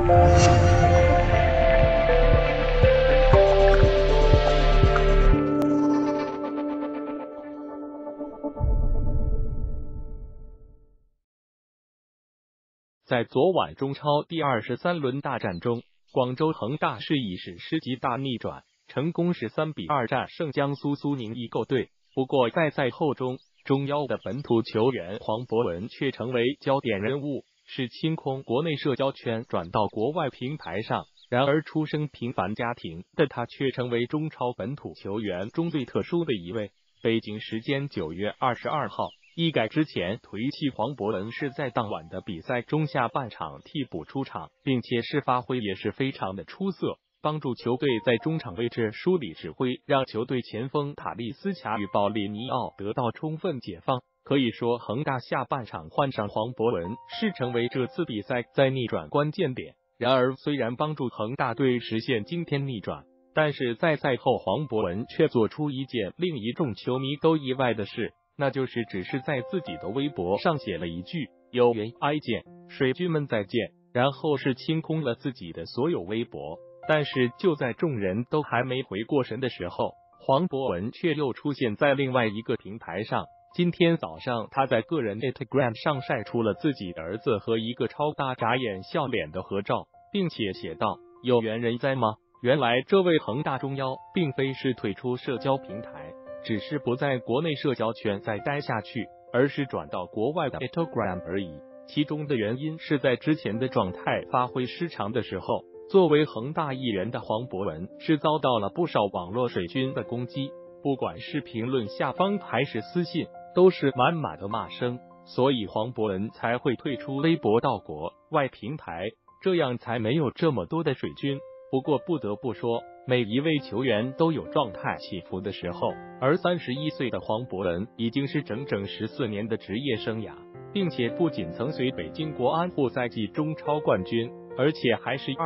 在昨晚中超第23轮大战中，广州恒大是以史诗级大逆转，成功13-2战胜江苏苏宁易购队。不过在赛后中，中腰的本土球员黄博文却成为焦点人物，是清空国内社交圈转到国外平台上。然而出身平凡家庭的他却成为中超本土球员中最特殊的一位。北京时间9月22号，一改之前颓弃黄博文是在当晚的比赛中下半场替补出场，并且是发挥也是非常的出色，帮助球队在中场位置梳理指挥，让球队前锋塔利斯卡与保利尼奥得到充分解放。可以说恒大下半场换上黄博文是成为这次比赛在逆转关键点。然而虽然帮助恒大队实现惊天逆转，但是在赛后黄博文却做出一件令一众球迷都意外的事，那就是只是在自己的微博上写了一句有缘哀见，水军们再见，然后是清空了自己的所有微博。但是就在众人都还没回过神的时候，黄博文却又出现在另外一个平台上。今天早上他在个人 Instagram 上晒出了自己的儿子和一个超大眨眼笑脸的合照，并且写道：有缘人在吗？原来这位恒大中腰并非是退出社交平台，只是不在国内社交圈再待下去，而是转到国外的 Instagram 而已。其中的原因是在之前的状态发挥失常的时候，作为恒大一员的黄博文是遭到了不少网络水军的攻击，不管是评论下方还是私信，都是满满的骂声，所以黄博文才会退出微博到国外平台，这样才没有这么多的水军。不过不得不说，每一位球员都有状态起伏的时候，而31岁的黄博文已经是整整14年的职业生涯，并且不仅曾随北京国安获赛季中超冠军，而且还是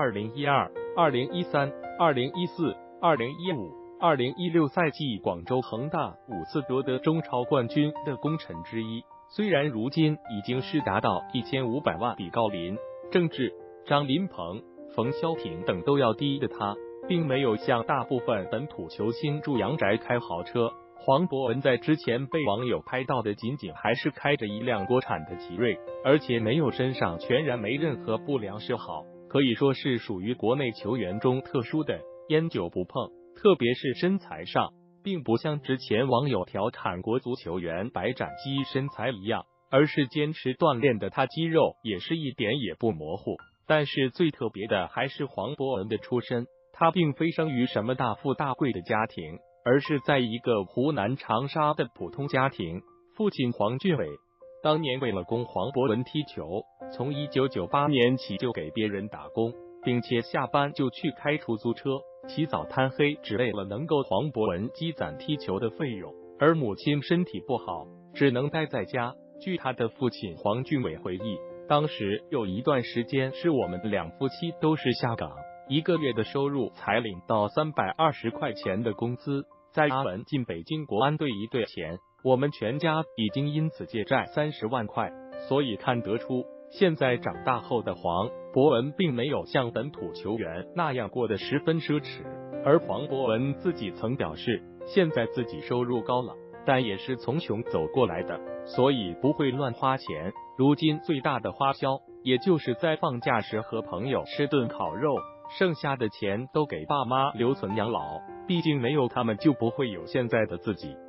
2012、2013、2014、2015、2016赛季广州恒大5次夺得中超冠军的功臣之一。虽然如今已经是达到1500万比郜林、郑智、张琳芃、冯潇霆等都要低的他，并没有像大部分本土球星住洋宅开豪车。黄博文在之前被网友拍到的仅仅还是开着一辆国产的奇瑞，而且没有身上全然没任何不良嗜好，可以说是属于国内球员中特殊的烟酒不碰。特别是身材上，并不像之前网友调侃国足球员白斩鸡身材一样，而是坚持锻炼的他肌肉也是一点也不模糊。但是最特别的还是黄博文的出身，他并非生于什么大富大贵的家庭，而是在一个湖南长沙的普通家庭。父亲黄俊伟当年为了供黄博文踢球，从1998年起就给别人打工，并且下班就去开出租车起早贪黑，只为了能够黄博文积攒踢球的费用。而母亲身体不好，只能待在家。据他的父亲黄俊伟回忆，当时有一段时间是我们两夫妻都是下岗，一个月的收入才领到320块钱的工资，在阿文进北京国安队一队前，我们全家已经因此借债30万块。所以看得出，现在长大后的黄博文并没有像本土球员那样过得十分奢侈。而黄博文自己曾表示，现在自己收入高了，但也是从穷走过来的，所以不会乱花钱。如今最大的花销也就是在放假时和朋友吃顿烤肉，剩下的钱都给爸妈留存养老，毕竟没有他们就不会有现在的自己。